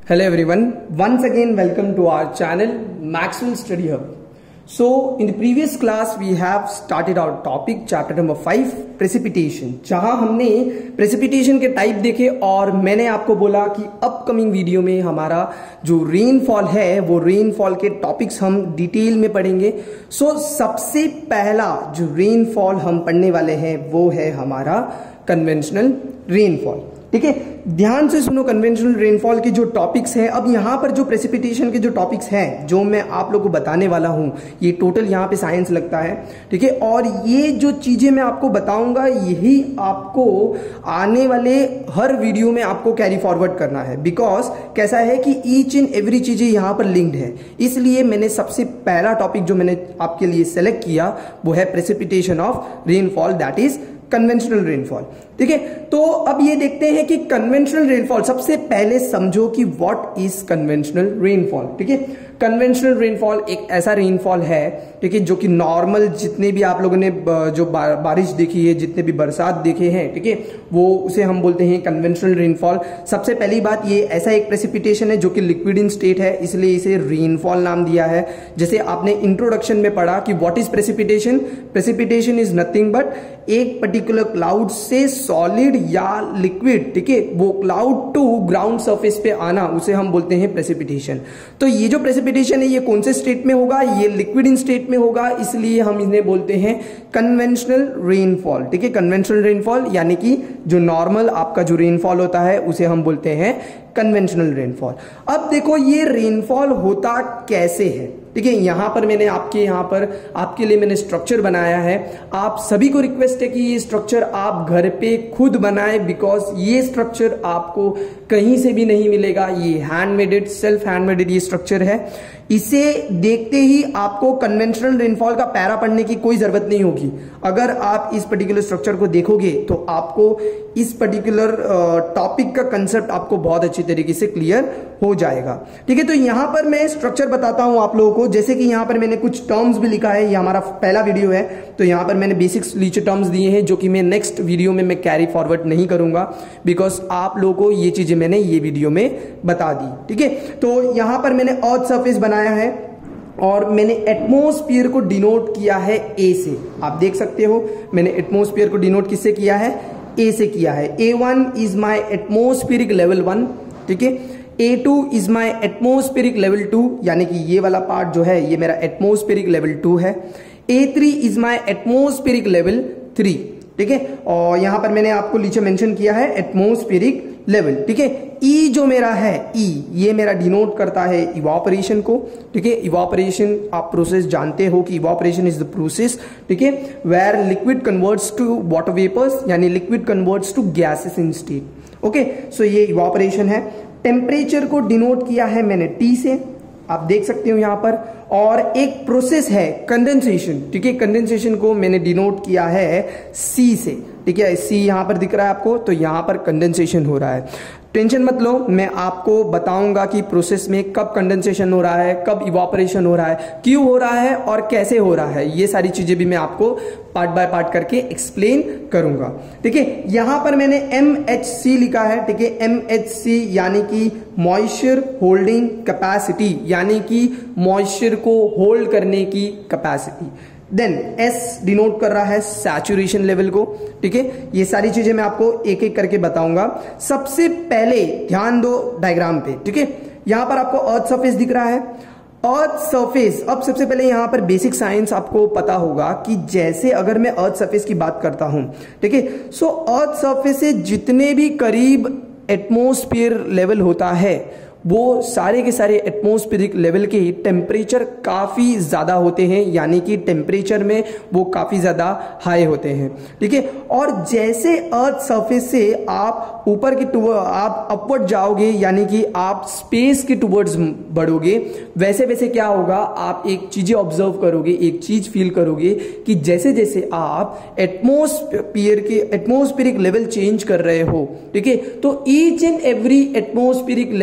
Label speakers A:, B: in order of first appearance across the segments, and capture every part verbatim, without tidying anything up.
A: Hello everyone, once again welcome to our channel Maxwell Study Hub. So in the previous class we have started our topic chapter number five precipitation, जहां हमने precipitation के type देखे और मैंने आपको बोला कि अपकमिंग वीडियो में हमारा जो रेनफॉल है वो रेनफॉल के टॉपिक्स हम डिटेल में पढ़ेंगे. सो so, सबसे पहला जो रेनफॉल हम पढ़ने वाले हैं वो है हमारा कन्वेंशनल रेनफॉल. ठीक है, ध्यान से सुनो. कन्वेंशनल रेनफॉल के जो टॉपिक्स हैं, अब यहाँ पर जो प्रेसिपिटेशन के जो टॉपिक्स हैं जो मैं आप लोगों को बताने वाला हूँ, ये टोटल यहाँ पे साइंस लगता है. ठीक है, और ये जो चीजें मैं आपको बताऊंगा यही आपको आने वाले हर वीडियो में आपको कैरी फॉरवर्ड करना है. बिकॉज कैसा है कि ईच एंड एवरी चीजें यहाँ पर लिंक्ड है, इसलिए मैंने सबसे पहला टॉपिक जो मैंने आपके लिए सेलेक्ट किया वो है precipitation of rainfall, that is conventional rainfall. ठीक है, तो अब ये देखते हैं कि कन्वेंशनल रेनफॉल, सबसे पहले समझो कि व्हाट इज कन्वेंशनल रेनफॉल. ठीक है, कन्वेंशनल रेनफॉल एक ऐसा रेनफॉल है, ठीक है, जो कि नॉर्मल जितने भी आप लोगों ने जो बा, बारिश देखी है, जितने भी बरसात देखे हैं, ठीक है, वो उसे हम बोलते हैं कन्वेंशनल रेनफॉल. सबसे पहली बात, ये ऐसा एक प्रेसिपिटेशन है जो कि लिक्विड इन स्टेट है, इसलिए इसे रेनफॉल नाम दिया है. जैसे आपने इंट्रोडक्शन में पढ़ा कि what is precipitation. Precipitation is nothing but एक पर्टिकुलर क्लाउड से सॉलिड या लिक्विड, ठीक है, वो क्लाउड टू ग्राउंड सरफेस पे आना, उसे हम बोलते हैं प्रेसिपिटेशन. तो ये जो प्रेसिपिटेशन है ये कौन से स्टेट में होगा, ये लिक्विड इन स्टेट में होगा, इसलिए हम इन्हें बोलते हैं कन्वेंशनल रेनफॉल. ठीक है, कन्वेंशनल रेनफॉल यानी कि जो नॉर्मल आपका जो रेनफॉल होता है उसे हम बोलते हैं कन्वेंशनल रेनफॉल. अब देखो ये रेनफॉल होता कैसे है. ठीक है, यहां पर मैंने आपके यहां पर आपके लिए मैंने स्ट्रक्चर बनाया है. आप सभी को रिक्वेस्ट है कि ये स्ट्रक्चर आप घर पे खुद बनाएं, बिकॉज ये स्ट्रक्चर आपको कहीं से भी नहीं मिलेगा. ये हैंडमेडेड, सेल्फ हैंडमेडेड ये स्ट्रक्चर है. इसे देखते ही आपको कन्वेंशनल रेनफॉल का पैरा पढ़ने की कोई जरूरत नहीं होगी. अगर आप इस पर्टिकुलर स्ट्रक्चर को देखोगे तो आपको इस पर्टिकुलर टॉपिक का कंसेप्ट आपको बहुत अच्छी तरीके से क्लियर हो जाएगा. ठीक है, तो यहां पर मैं स्ट्रक्चर बताता हूं आप लोगों को. जैसे कि यहां पर मैंने कुछ टर्म्स भी लिखा है, ये हमारा पहला वीडियो है, तो यहां पर मैंने बेसिक्स लीचे टर्म्स दिए हैं जो कि मैं नेक्स्ट वीडियो में मैं कैरी फॉरवर्ड नहीं करूंगा, बिकॉज आप लोगों को ये चीजें मैंने ये वीडियो में बता दी. ठीक है, तो यहां पर मैंने अर्थ सरफेस बनाया है और मैंने एटमॉस्फेयर को डिनोट किया है ए से. आप देख सकते हो मैंने एटमॉस्फेयर को डिनोट किससे किया है, ए से किया है. A one is my atmospheric level one. ठीक है, A two is my atmospheric level two, यानी कि ये वाला पार्ट जो है ये मेरा एटमॉस्फेरिक लेवल टू है. A three is my atmospheric level three. ठीक है, और यहां पर मैंने आपको नीचे मेंशन किया है एटमॉस्फेरिक लेवल. ठीक है, ई जो मेरा है, ई ये मेरा डिनोट करता है इवापोरेशन को. ठीक है, इवापोरेशन आप प्रोसेस जानते हो कि इवापोरेशन इज द प्रोसेस, ठीक है, where liquid converts to water vapours, यानी liquid converts to gases in state. Okay, so ये इवापोरेशन है. टेम्परेचर को डिनोट किया है मैंने टी से, आप देख सकते हो यहां पर. और एक प्रोसेस है कंडेंसेशन. ठीक है, कंडेंसेशन को मैंने डिनोट किया है सी से. ठीक है, सी यहां पर दिख रहा है आपको, तो यहां पर कंडेंसेशन हो रहा है. टेंशन मत लो, मैं आपको बताऊंगा कि प्रोसेस में कब कंडेंसेशन हो रहा है, कब इवापोरेशन हो रहा है, क्यों हो रहा है और कैसे हो रहा है. ये सारी चीजें भी मैं आपको पार्ट बाय पार्ट करके एक्सप्लेन करूंगा. ठीक है, यहां पर मैंने एम एच सी लिखा है. ठीक है, एम एच सी यानी कि मॉइस्चर होल्डिंग कैपेसिटी, यानी कि मॉइस्चर को होल्ड करने की कैपेसिटी. देन एस डिनोट कर रहा है सैचुरेशन लेवल को. ठीक है, ये सारी चीजें मैं आपको एक एक करके बताऊंगा. सबसे पहले ध्यान दो डायग्राम पे. ठीक है, यहां पर आपको अर्थ सरफेस दिख रहा है. अर्थ सरफेस, अब सबसे पहले यहां पर बेसिक साइंस आपको पता होगा कि जैसे अगर मैं अर्थ सरफेस की बात करता हूं, ठीक है, सो अर्थ सरफेस से जितने भी करीब एटमॉस्फेयर लेवल होता है वो सारे के सारे एटमॉस्फेरिक लेवल के टेम्परेचर काफी ज्यादा होते हैं, यानी कि टेम्परेचर में वो काफी ज्यादा हाई होते हैं. ठीक है, और जैसे अर्थ सरफेस से आप ऊपर की टू आप अपवर्ड जाओगे, यानी कि आप स्पेस के टुवर्ड्स बढ़ोगे, वैसे वैसे क्या होगा, आप एक चीजें ऑब्जर्व करोगे, एक चीज फील करोगे कि जैसे जैसे आप एटमॉस्फेयर के एटमॉस्फेरिक लेवल चेंज कर रहे हो, ठीक है, तो each and every atmospheric level में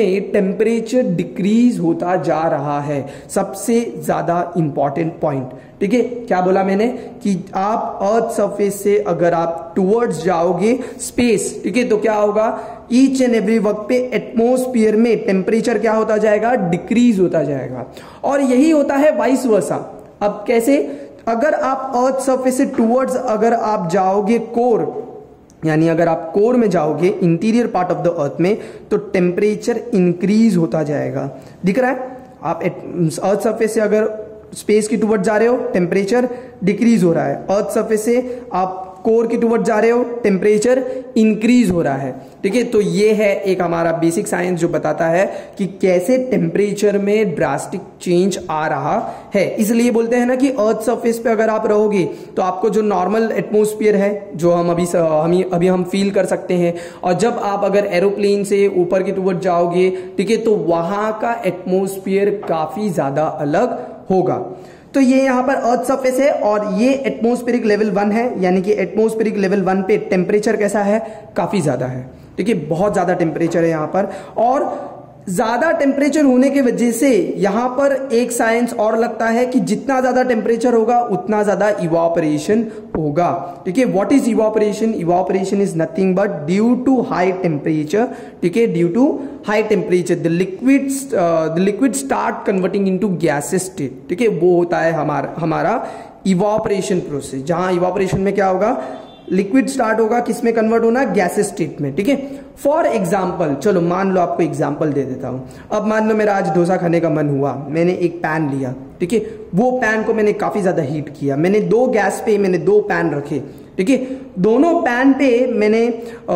A: में टेम्परेचर डिक्रीज होता जा रहा है। सबसे ज्यादा इंपॉर्टेंट पॉइंट, ठीक है। क्या बोला मैंने कि आप अर्थ सरफेस से अगर आप टुवर्ड्स जाओगे स्पेस, ठीक है, तो क्या होगा, ईच एंड एवरी वक्त पे एटमॉस्फेयर में टेम्परेचर क्या होता जाएगा, डिक्रीज होता जाएगा। और यही होता है वाइस वर्सा। अब कैसे, अगर आप अर्थ सरफेस से टुवर्ड्स अगर आप जाओगे कोर, यानी अगर आप कोर में जाओगे interior part of the earth में, तो टेम्परेचर इंक्रीज होता जाएगा। दिख रहा है, आप अर्थ सरफेस से अगर स्पेस की टुवर्ड जा रहे हो टेम्परेचर डिक्रीज हो रहा है, अर्थ सरफेस से आप कोर की टुवर्ड जा रहे हो टेम्परेचर इंक्रीज हो रहा है, ठीक है। तो ये है एक हमारा बेसिक साइंस जो बताता है कि कैसे टेम्परेचर में ड्रास्टिक चेंज आ रहा है। इसलिए बोलते हैं ना कि अर्थ सरफेस पे अगर आप रहोगे तो आपको जो नॉर्मल एटमॉस्फेयर है जो हम अभी हम अभी हम फील कर सकते हैं, और जब आप अगर एरोप्लेन से ऊपर की टुवर्ड जाओगे, ठीक है, तो वहां का एटमॉस्फेयर काफी ज्यादा अलग होगा। तो ये यहां पर अर्थ सरफेस है और ये एटमॉस्फेरिक लेवल वन है, यानी कि एटमॉस्फेरिक लेवल वन पे टेम्परेचर कैसा है, काफी ज्यादा है, ठीक है, बहुत ज्यादा टेम्परेचर है यहां पर। और ज्यादा टेम्परेचर होने की वजह से यहां पर एक साइंस और लगता है कि जितना ज्यादा टेम्परेचर होगा उतना ज्यादा इवापोरेशन होगा, ठीक है। What is evaporation? Evaporation is nothing but due to high temperature, ठीक है, due to high temperature the liquid the liquid start converting into gases state, ठीक है, वो होता है हमारा हमारा इवापोरेशन प्रोसेस, जहां इवापोरेशन में क्या होगा, लिक्विड स्टार्ट होगा किसमें कन्वर्ट होना, गैसेस स्टेट में, ठीक है। फॉर एग्जाम्पल, चलो मान लो आपको एग्जाम्पल दे देता हूं। अब मान लो मेरा आज डोसा खाने का मन हुआ, मैंने एक पैन लिया, ठीक है, वो पैन को मैंने काफी ज्यादा हीट किया, मैंने दो गैस पे मैंने दो पैन रखे, ठीक है, दोनों पैन पे मैंने आ,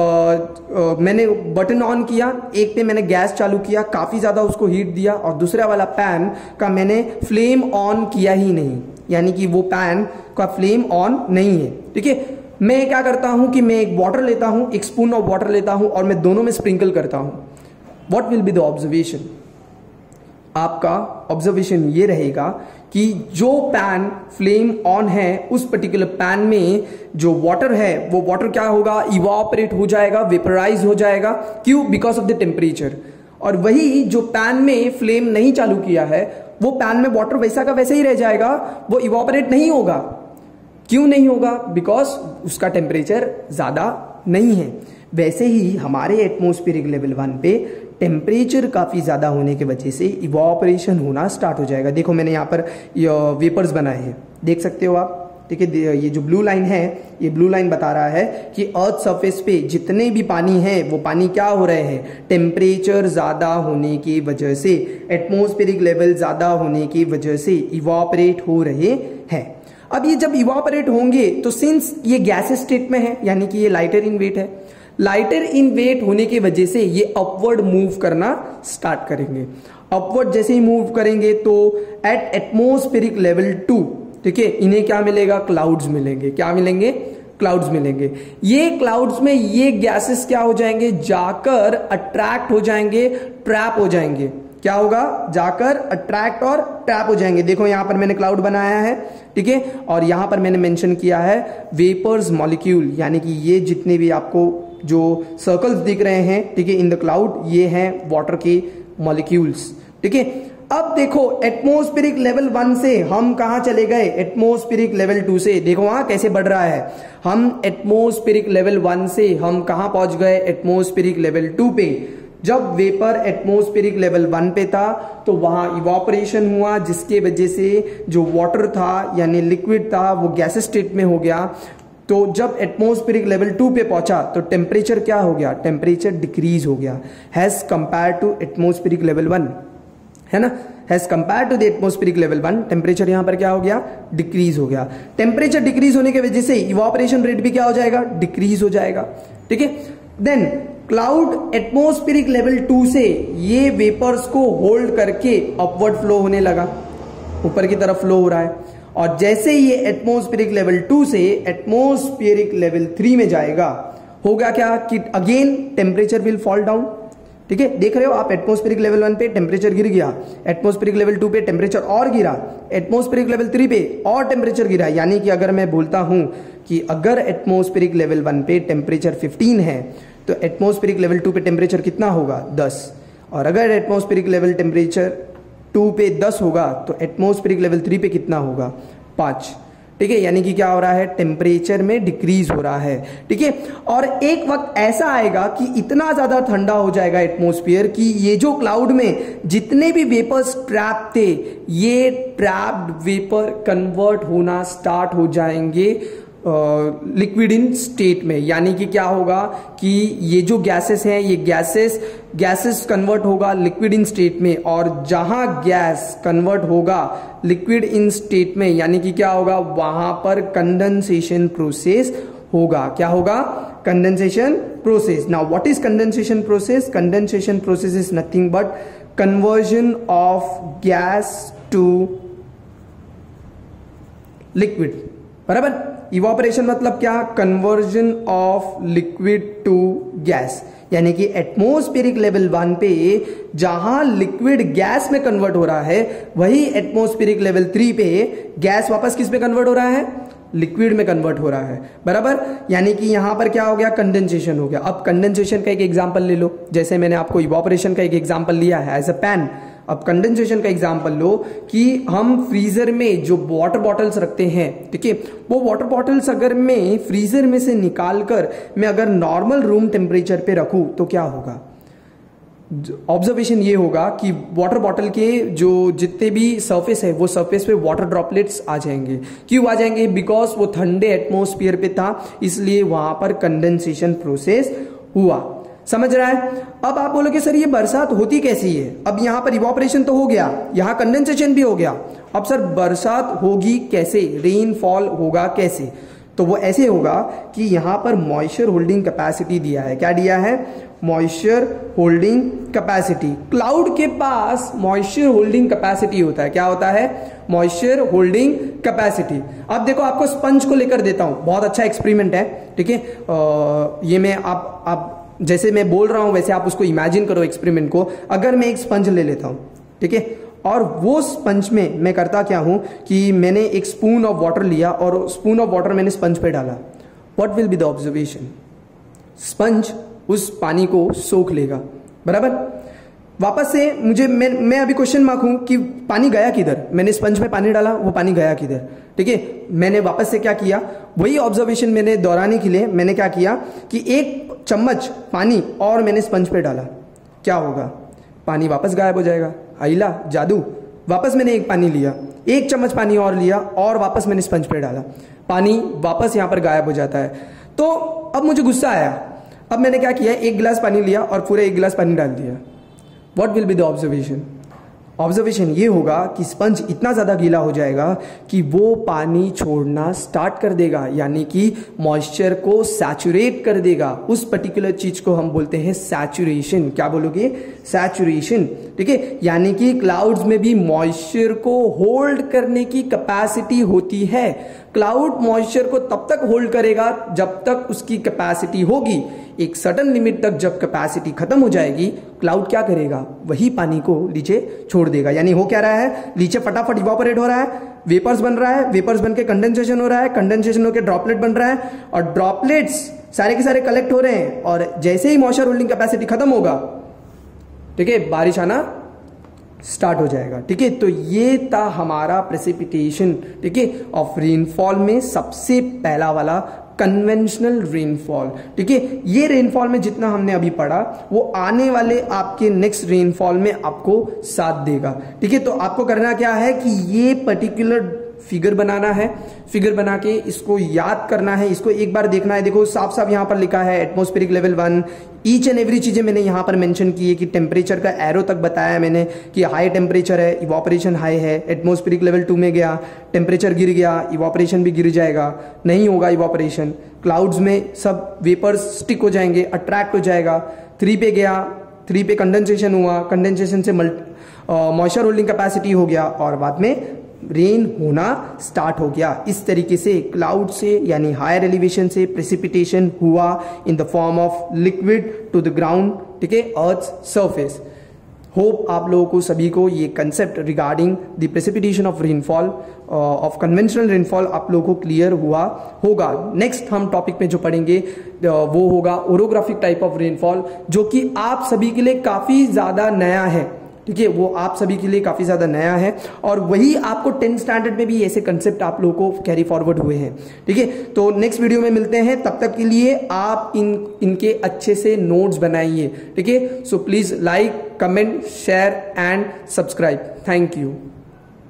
A: आ, मैंने बटन ऑन किया, एक पे मैंने गैस चालू किया, काफी ज्यादा उसको हीट दिया, और दूसरा वाला पैन का मैंने फ्लेम ऑन किया ही नहीं, यानी कि वो पैन का फ्लेम ऑन नहीं है, ठीक है। मैं क्या करता हूं कि मैं एक वाटर लेता हूं, एक स्पून ऑफ वाटर लेता हूं और मैं दोनों में स्प्रिंकल करता हूं। What will be the observation? आपका ऑब्जर्वेशन ये रहेगा कि जो पैन फ्लेम ऑन है उस पर्टिकुलर पैन में जो वाटर है वो वाटर क्या होगा, इवापोरेट हो जाएगा, वेपराइज हो जाएगा। क्यों? Because of the temperature. और वही जो पैन में फ्लेम नहीं चालू किया है वो पैन में वाटर वैसा का वैसा ही रह जाएगा, वो इवापोरेट नहीं होगा। क्यों नहीं होगा? बिकॉज उसका टेम्परेचर ज्यादा नहीं है। वैसे ही हमारे एटमॉस्फेरिक लेवल वन पे टेम्परेचर काफी ज्यादा होने की वजह से इवापोरेशन होना स्टार्ट हो जाएगा। देखो मैंने यहाँ पर वेपर्स बनाए हैं, देख सकते हो आप, ठीक है। ये जो ब्लू लाइन है, ये ब्लू लाइन बता रहा है कि अर्थ सरफेस पे जितने भी पानी है वो पानी क्या हो रहे हैं, टेम्परेचर ज्यादा होने की वजह से, एटमॉस्फेरिक लेवल ज्यादा होने की वजह से इवापोरेट हो रहे हैं। अब ये जब इवापोरेट होंगे तो सिंस ये गैस स्टेट में है, यानी कि ये लाइटर इन वेट है, लाइटर इन वेट होने की वजह से ये अपवर्ड मूव करना स्टार्ट करेंगे। अपवर्ड जैसे ही मूव करेंगे तो एट एटमॉस्फेरिक लेवल टू, ठीक है, इन्हें क्या मिलेगा, क्लाउड्स मिलेंगे। क्या मिलेंगे? क्लाउड्स मिलेंगे। ये क्लाउड्स में ये गैसेस क्या हो जाएंगे, जाकर अट्रैक्ट हो जाएंगे, ट्रैप हो जाएंगे। क्या होगा? जाकर अट्रैक्ट और ट्रैप हो जाएंगे। देखो यहां पर मैंने क्लाउड बनाया है, ठीक है, और यहां पर मैंने मेंशन किया है वेपर्स मॉलिक्यूल, यानी कि ये जितने भी आपको जो सर्कल्स दिख रहे हैं, ठीक है, इन द क्लाउड, ये हैं वाटर के मॉलिक्यूल्स, ठीक है। अब देखो एटमॉस्फेरिक लेवल वन से हम कहां चले गए, एटमॉस्फेरिक लेवल टू से। देखो वहां कैसे बढ़ रहा है, हम एटमॉस्फेरिक लेवल वन से हम कहां पहुंच गए, एटमॉस्फेरिक लेवल टू पे। जब वेपर एटमॉस्फेरिक लेवल वन पे था तो वहां इवापोरेशन हुआ, जिसके वजह से जो वाटर था यानी लिक्विड था वो गैस स्टेट में हो गया। तो जब एटमॉस्फेरिक लेवल टू पे पहुंचा तो टेम्परेचर क्या हो गया, टेम्परेचर डिक्रीज हो गया, has compare to atmospheric level one, है ना, has compare to the atmospheric level one, temperature यहां पर क्या हो गया, डिक्रीज हो गया। टेम्परेचर डिक्रीज होने की वजह से इवापोरेशन रेट भी क्या हो जाएगा, डिक्रीज हो जाएगा, ठीक है। Then cloud atmospheric level two से ये वेपर्स को होल्ड करके अपवर्ड फ्लो होने लगा, ऊपर की तरफ फ्लो हो रहा है। और जैसे ये एटमॉस्फेरिक लेवल टू से एटमॉस्फेरिक लेवल थ्री में जाएगा, होगा क्या कि again temperature will fall down, ठीक है। देख रहे हो आप, एटमॉस्फेरिक लेवल वन पे टेम्परेचर गिर गया, एटमॉस्फेरिक लेवल टू पे टेम्परेचर और गिरा, एटमॉस्फेरिक लेवल थ्री पे और टेम्परेचर गिरा। यानी कि अगर मैं बोलता हूं कि अगर एटमॉस्फेरिक लेवल वन पे टेम्परेचर फिफ्टीन है तो एटमॉस्फेरिक लेवल टू पे टेम्परेचर कितना होगा, दस। और अगर एटमॉस्फेरिक लेवल टेम्परेचर टू पे दस होगा तो एटमॉस्फेरिक लेवल थ्री पे कितना होगा, पाँच। ठीक है, यानी कि क्या हो रहा है, टेम्परेचर में डिक्रीज हो रहा है। ठीक है, और एक वक्त ऐसा आएगा कि इतना ज्यादा ठंडा हो जाएगा एटमॉस्फेयर कि ये जो क्लाउड में जितने भी वेपर्स ट्रैप थे, ये ट्रैप्ड वेपर कन्वर्ट होना स्टार्ट हो जाएंगे लिक्विड इन स्टेट में। यानी कि क्या होगा कि ये जो गैसेस हैं, ये गैसेस गैसेस कन्वर्ट होगा लिक्विड इन स्टेट में, और जहां गैस कन्वर्ट होगा लिक्विड इन स्टेट में, यानी कि क्या होगा, वहां पर कंडेंसेशन प्रोसेस होगा। क्या होगा, condensation process. Now what is condensation process? Condensation process is nothing but conversion of gas to liquid. बराबर। इवापोरेशन मतलब क्या, conversion of liquid to gas. यानी कि एटमॉस्फेरिक लेवल वन पे जहां लिक्विड गैस में कन्वर्ट हो रहा है, वही एटमॉस्फेरिक लेवल थ्री पे गैस वापस किस में कन्वर्ट हो रहा है, लिक्विड में कन्वर्ट हो रहा है। बराबर। यानी कि यहां पर क्या हो गया, कंडेंसेशन हो गया। अब कंडेंसेशन का एक एग्जांपल ले लो, जैसे मैंने आपको इवापोरेशन का एक एग्जांपल लिया है एज अ पैन। अब कंडेंसेशन का एग्जांपल लो कि हम फ्रीजर में जो वाटर बॉटल्स रखते हैं, ठीक है, वो वाटर बॉटल्स अगर मैं फ्रीजर में से निकाल कर मैं अगर नॉर्मल रूम टेम्परेचर पे रखूं तो क्या होगा, ऑब्जर्वेशन ये होगा कि वाटर बॉटल के जो जितने भी सरफेस है वो सरफेस पे वाटर ड्रॉपलेट्स आ जाएंगे। क्यों आ जाएंगे, बिकॉज वो ठंडे एटमॉस्फेयर पे था, इसलिए वहां पर कंडेंसेशन प्रोसेस हुआ। समझ रहा है। अब आप बोलोगे सर ये बरसात होती कैसी है? अब यहां पर इवापोरेशन तो हो गया, यहां कंडेंसेशन भी हो गया, अब सर बरसात होगी कैसे, रेनफॉल होगा कैसे? तो वो ऐसे होगा कि यहां पर मॉइस्चर होल्डिंग कैपेसिटी दिया है। क्या दिया है, मॉइस्चर होल्डिंग कैपेसिटी। क्लाउड के पास मॉइस्चर होल्डिंग कैपेसिटी होता है। क्या होता है, मॉइस्चर होल्डिंग कैपेसिटी। अब देखो आपको स्पंज को लेकर देता हूं, बहुत अच्छा एक्सपेरिमेंट है। ठीक है, ये मैं आप आप जैसे मैं बोल रहा हूं वैसे आप उसको इमेजिन करो एक्सपेरिमेंट को। अगर मैं एक स्पंज ले लेता हूं, ठीक है, और वो स्पंज में मैं करता क्या हूं कि मैंने एक स्पून ऑफ वाटर लिया और स्पून ऑफ वाटर मैंने स्पंज पे डाला, what will be the observation, sponge उस पानी को सोख लेगा। बराबर। वापस से मुझे मैं मैं अभी क्वेश्चन मार्क हूं कि पानी गया किधर, मैंने स्पंज में पानी डाला, वो पानी गया किधर। ठीक है, मैंने वापस से क्या किया, वही ऑब्जर्वेशन मैंने दोहराने के लिए मैंने क्या किया कि एक चम्मच पानी और मैंने स्पंज पे डाला, क्या होगा, पानी वापस गायब हो जाएगा। आइला जादू। वापस मैंने एक पानी लिया, एक चम्मच पानी और लिया और वापस मैंने स्पंज पे डाला, पानी वापस यहां पर गायब हो जाता है। तो अब मुझे गुस्सा आया, अब मैंने क्या किया, एक गिलास पानी लिया और पूरे एक गिलास पानी डाल दिया। What will be the observation, observation ये होगा कि स्पंज इतना ज्यादा गीला हो जाएगा कि वो पानी छोड़ना स्टार्ट कर देगा, यानी कि मॉइस्चर को सैचुरेट कर देगा। उस पर्टिकुलर चीज को हम बोलते हैं सैचुरेशन। क्या बोलोगे, सैचुरेशन। ठीक है, यानी कि क्लाउड्स में भी मॉइस्चर को होल्ड करने की कैपेसिटी होती है। क्लाउड मॉइस्चर को तब तक होल्ड करेगा जब तक उसकी कैपेसिटी होगी। एक सर्टेन लिमिट तक जब कैपेसिटी खत्म हो जाएगी, क्लाउड क्या करेगा, वही पानी को नीचे छोड़ देगा। यानी हो क्या रहा है, नीचे फटाफट इवापोरेट हो रहा है, वेपर्स बन रहा है, वेपर्स बन के कंडेंसेशन हो रहा है, कंडेंसेशन होकर ड्रॉपलेट बन रहा है, और ड्रॉपलेट्स सारे के सारे कलेक्ट हो रहे हैं, और जैसे ही मॉइस्चर होल्डिंग कैपेसिटी खत्म होगा, ठीक है, बारिश आना स्टार्ट हो जाएगा। ठीक है, तो ये था हमारा प्रेसिपिटेशन, ठीक है, ऑफ रेनफॉल में सबसे पहला वाला कन्वेंशनल रेनफॉल। ठीक है, ये रेनफॉल में जितना हमने अभी पढ़ा वो आने वाले आपके नेक्स्ट रेनफॉल में आपको साथ देगा। ठीक है, तो आपको करना क्या है कि ये पर्टिकुलर फिगर बनाना है, फिगर बना के इसको याद करना है, इसको एक बार देखना है। देखो साफ साफ यहां पर लिखा है atmospheric level one, each and every चीजें मैंने यहां पर मेंशन की है कि टेम्परेचर का एरो तक बताया मैंने कि हाई टेम्परेचर है, इवापोरेशन हाई है, एटमॉस्फेरिक लेवल टू में गया, टेम्परेचर गिर गया, इवापोरेशन भी गिर जाएगा, नहीं होगा इवापोरेशन, क्लाउड्स में सब वेपर्स स्टिक हो जाएंगे, अट्रैक्ट हो जाएगा। थ्री पे गया, थ्री पे कंडेंसेशन हुआ, कंडेंसेशन से मॉइस्चर होल्डिंग कैपेसिटी हो गया, और बाद में रेन होना स्टार्ट हो गया। इस तरीके से क्लाउड से यानी हायर एलिवेशन से प्रेसिपिटेशन हुआ in the form of liquid to the ground, ठीक है, अर्थ सरफेस। होप आप लोगों को सभी को ये concept regarding the precipitation of rainfall of conventional rainfall आप लोगों को क्लियर हुआ होगा। नेक्स्ट हम टॉपिक में जो पढ़ेंगे वो होगा ओरोग्राफिक टाइप ऑफ रेनफॉल, जो कि आप सभी के लिए काफी ज्यादा नया है। ठीक है, वो आप सभी के लिए काफी ज्यादा नया है और वही आपको टेंथ स्टैंडर्ड में भी ऐसे कंसेप्ट आप लोगों को कैरी फॉरवर्ड हुए हैं। ठीक है, तो नेक्स्ट वीडियो में मिलते हैं, तब तक के लिए आप इन इनके अच्छे से नोट्स बनाइए। ठीक है, so please like, comment, share and subscribe. Thank you.